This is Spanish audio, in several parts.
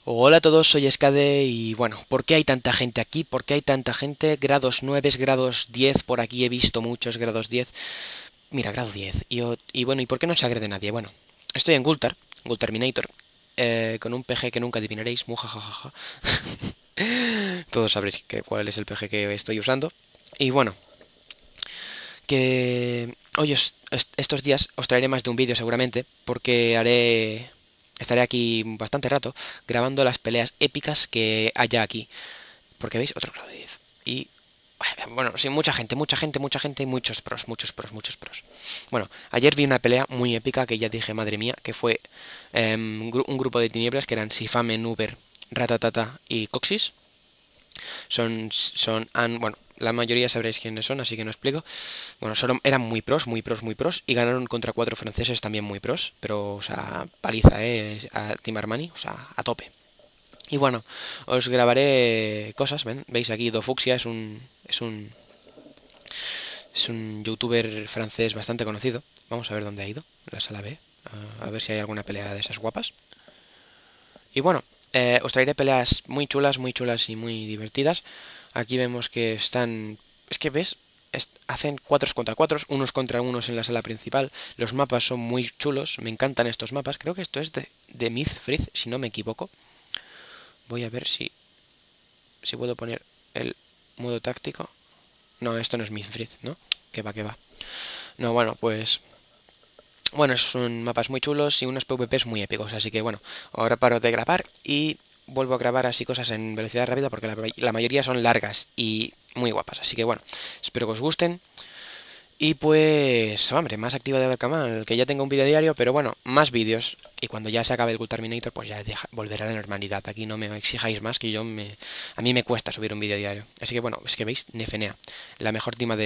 Hola a todos, soy Skade y bueno, ¿por qué hay tanta gente aquí? ¿Por qué hay tanta gente? Grados 9, grados 10, por aquí he visto muchos grados 10. Mira, grado 10. Y bueno, ¿y por qué no se agrede nadie? Bueno, estoy en Gulterminator, con un PG que nunca adivinaréis, mujajajaja. Todos sabréis cuál es el PG que estoy usando. Y bueno, que hoy estos días os traeré más de un vídeo seguramente, porque estaré aquí bastante rato grabando las peleas épicas que haya aquí. Porque veis, otro grado de 10. Y bueno, sí, mucha gente y muchos pros, muchos pros. Bueno, ayer vi una pelea muy épica que ya dije, madre mía, que fue un grupo de tinieblas que eran Sifame, Nuber, Ratatata y Coxis. Bueno, la mayoría sabréis quiénes son, así que no explico. Bueno, solo eran muy pros, y ganaron contra cuatro franceses también muy pros, pero, o sea, paliza, a Team Armani, o sea, a tope. Y bueno, os grabaré cosas, ¿ven? Veis aquí, Dofuxia es un youtuber francés bastante conocido. Vamos a ver dónde ha ido, la sala B, a ver si hay alguna pelea de esas guapas. Y bueno, os traeré peleas muy chulas y muy divertidas. Aquí vemos que están... Es que ves, hacen 4 contra 4, unos contra unos en la sala principal. Los mapas son muy chulos, me encantan estos mapas. Creo que esto es de Mythfried, si no me equivoco. Voy a ver si puedo poner el modo táctico. No, esto no es Mythfried, ¿no? Que va, que va. No, bueno, pues... Bueno, son mapas muy chulos y unos PvPs muy épicos, así que bueno, ahora paro de grabar y vuelvo a grabar así cosas en velocidad rápida porque la mayoría son largas y muy guapas, así que bueno, espero que os gusten. Y pues, hombre, más actividad del canal, que ya tengo un vídeo diario, pero bueno, más vídeos. Y cuando ya se acabe el Good Terminator, pues ya volverá a la normalidad. Aquí no me exijáis más, que a mí me cuesta subir un vídeo diario. Así que bueno, es que veis, Nefenea, la mejor tima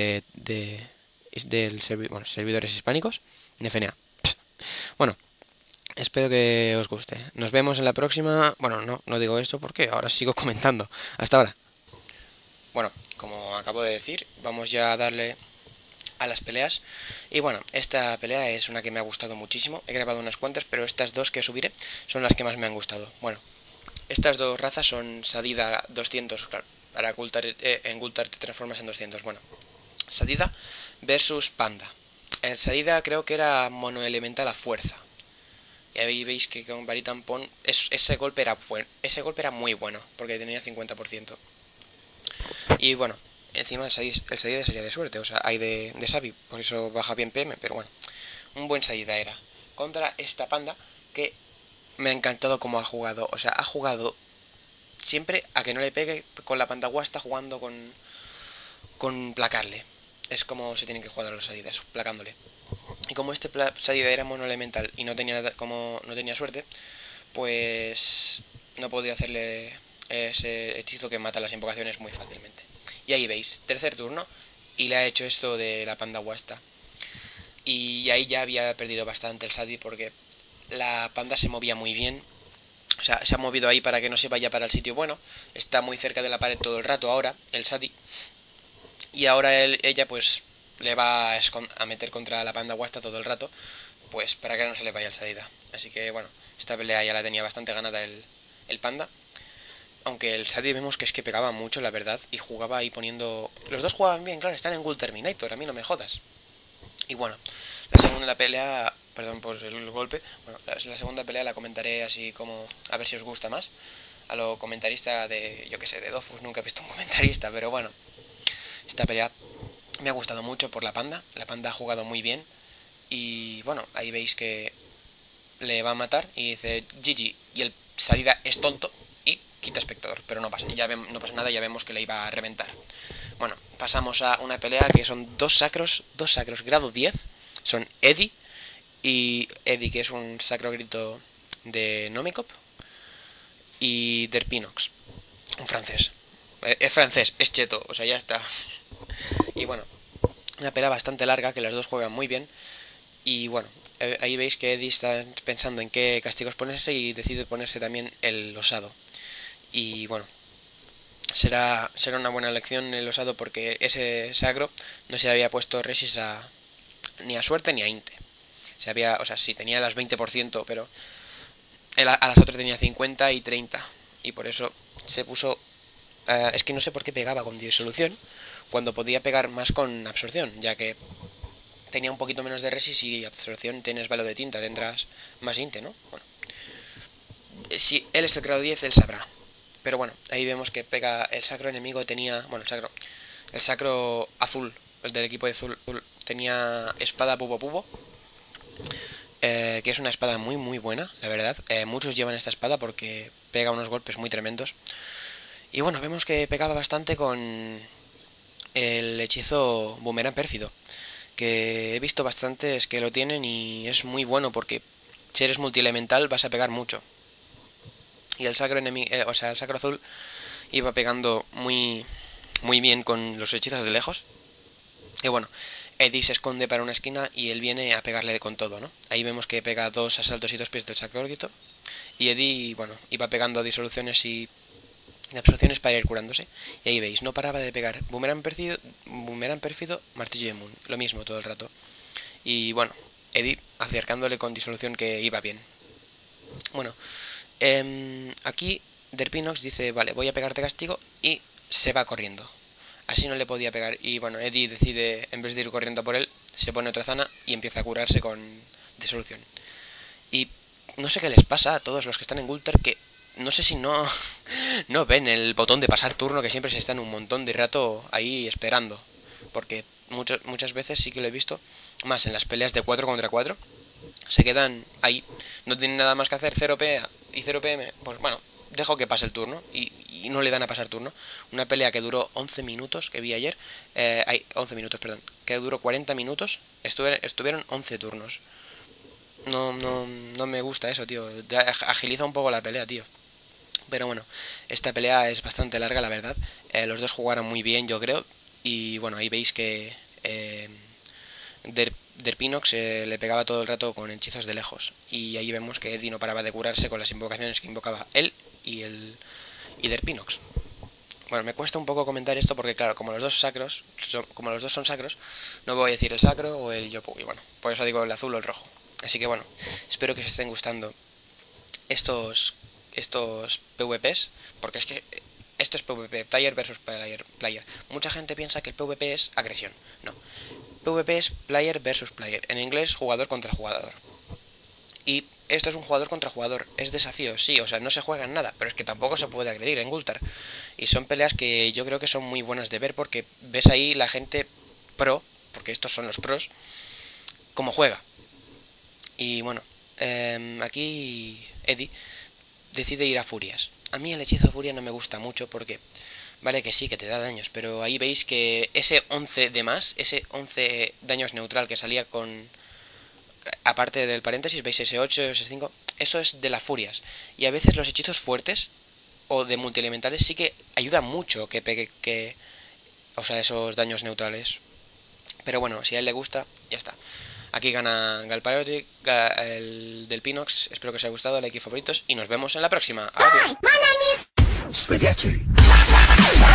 bueno, servidores hispánicos, Nefenea. Bueno, espero que os guste. Nos vemos en la próxima. Bueno, no digo esto porque ahora sigo comentando. Hasta ahora. Bueno, como acabo de decir, vamos ya a darle a las peleas. Y bueno, esta pelea es una que me ha gustado muchísimo. He grabado unas cuantas, pero estas dos que subiré son las que más me han gustado. Bueno, estas dos razas son Sadida 200, claro. Para en Gultar te transformas en 200. Bueno, Sadida versus Panda. El Sadida creo que era monoelemental a fuerza. Y ahí veis que con Varitampon ese golpe era muy bueno, porque tenía 50%. Y bueno, encima el Sadida sería de suerte, o sea, hay de Sabi, por eso baja bien PM, pero bueno, un buen Sadida era. Contra esta Panda, que me ha encantado cómo ha jugado, o sea, ha jugado siempre a que no le pegue. Con la Panda está jugando con placarle. Es como se tienen que jugar a los Sadidas, placándole. Y como este Sadida era monoelemental y como no tenía suerte, pues no podía hacerle ese hechizo que mata las invocaciones muy fácilmente. Y ahí veis, tercer turno, y le ha hecho esto de la panda guasta. Y ahí ya había perdido bastante el Sadi porque la panda se movía muy bien. O sea, se ha movido ahí para que no se vaya para el sitio bueno. Está muy cerca de la pared todo el rato ahora, el Sadi. Y ahora ella pues le va a meter contra la panda guasta todo el rato, pues para que no se le vaya el Sadida. Así que bueno, esta pelea ya la tenía bastante ganada el panda. Aunque el Sadie vemos que es que pegaba mucho, la verdad, y jugaba ahí poniendo... Los dos jugaban bien, claro, están en Gold Terminator, a mí no me jodas. Y bueno, la segunda pelea... Perdón por el golpe. Bueno, la segunda pelea la comentaré así como... A ver si os gusta más. A lo comentarista de... Yo que sé, de Dofus, nunca he visto un comentarista, pero bueno. Esta pelea me ha gustado mucho por la panda. La panda ha jugado muy bien. Y bueno, ahí veis que le va a matar y dice GG. Y el salida es tonto y quita espectador, pero no pasa, no pasa nada, ya vemos que le iba a reventar. Bueno, pasamos a una pelea que son dos sacros grado 10. Son Eddie, que es un sacro grito de Nomicop, y Derpinox, un francés. Es francés, es cheto, o sea, ya está. Y bueno, una pelea bastante larga, que los dos juegan muy bien. Y bueno, ahí veis que Eddie está pensando en qué castigos ponerse y decide ponerse también el osado. Y bueno, será una buena elección el osado porque ese sagro no se había puesto resis ni a suerte ni a inte. O sea, sí tenía las 20%, pero a las otras tenía 50 y 30. Y por eso se puso... es que no sé por qué pegaba con disolución cuando podía pegar más con absorción, ya que tenía un poquito menos de resist y absorción tienes velo de tinta, tendrás más inte, ¿no? Bueno, si él es el grado 10, él sabrá. Pero bueno, ahí vemos que pega el sacro enemigo tenía... Bueno, el sacro azul, el del equipo de azul, tenía espada pubo pubo. Que es una espada muy muy buena, la verdad. Muchos llevan esta espada porque pega unos golpes muy tremendos. Y bueno, vemos que pegaba bastante con el hechizo Boomerang Pérfido, que he visto bastantes que lo tienen y es muy bueno porque si eres multielemental vas a pegar mucho. Y el sacro enemigo, o sea, el sacro azul iba pegando muy bien con los hechizos de lejos. Y bueno, Eddie se esconde para una esquina y él viene a pegarle con todo, ¿no? Ahí vemos que pega 2 asaltos y 2 pies del sacro grito. Y Eddie, bueno, iba pegando disoluciones y absorciones para ir curándose. Y ahí veis, no paraba de pegar. Boomerang pérfido, martillo de Moon. Lo mismo todo el rato. Y bueno, Eddie acercándole con disolución que iba bien. Bueno, aquí Derpinox dice, vale, voy a pegarte castigo y se va corriendo. Así no le podía pegar. Y bueno, Eddie decide, en vez de ir corriendo por él, se pone otra zona y empieza a curarse con disolución. Y no sé qué les pasa a todos los que están en Gulter, que no sé si no ven el botón de pasar turno, que siempre se están un montón de rato ahí esperando. Porque muchas veces sí que lo he visto, más en las peleas de 4 contra 4, se quedan ahí, no tienen nada más que hacer, 0 PA y 0 PM, pues bueno, dejo que pase el turno y no le dan a pasar turno. Una pelea que duró 11 minutos, que vi ayer, 11 minutos, perdón, que duró 40 minutos, estuvieron 11 turnos. No me gusta eso, tío, agiliza un poco la pelea, tío. Pero bueno, esta pelea es bastante larga, la verdad. Los dos jugaron muy bien, yo creo. Y bueno, ahí veis que Derpinox le pegaba todo el rato con hechizos de lejos. Y ahí vemos que Eddie no paraba de curarse con las invocaciones que invocaba él y Derpinox. Bueno, me cuesta un poco comentar esto porque claro, como los dos son sacros, no voy a decir el sacro o el yopu. Y bueno, por eso digo el azul o el rojo. Así que bueno, espero que os estén gustando estos PvPs, porque es que esto es PvP, player versus player. Mucha gente piensa que el PvP es agresión. No, PvP es player versus player, en inglés jugador contra jugador. Y esto es un jugador contra jugador, es desafío, sí, o sea, no se juega en nada, pero es que tampoco se puede agredir en Gultar. Y son peleas que yo creo que son muy buenas de ver porque ves ahí la gente pro, porque estos son los pros, cómo juega. Y bueno, aquí Eddie decide ir a Furias. A mí el hechizo de Furia no me gusta mucho porque, vale que sí, que te da daños, pero ahí veis que ese 11 de más, ese 11 daños neutral que salía con... Aparte del paréntesis, veis ese 8, ese 5, eso es de las Furias. Y a veces los hechizos fuertes o de multielementales sí que ayudan mucho que pegue o sea, esos daños neutrales. Pero bueno, si a él le gusta, ya está. Aquí gana Galpariotic, el del Pinox. Espero que os haya gustado, like y favoritos. Y nos vemos en la próxima. Adiós.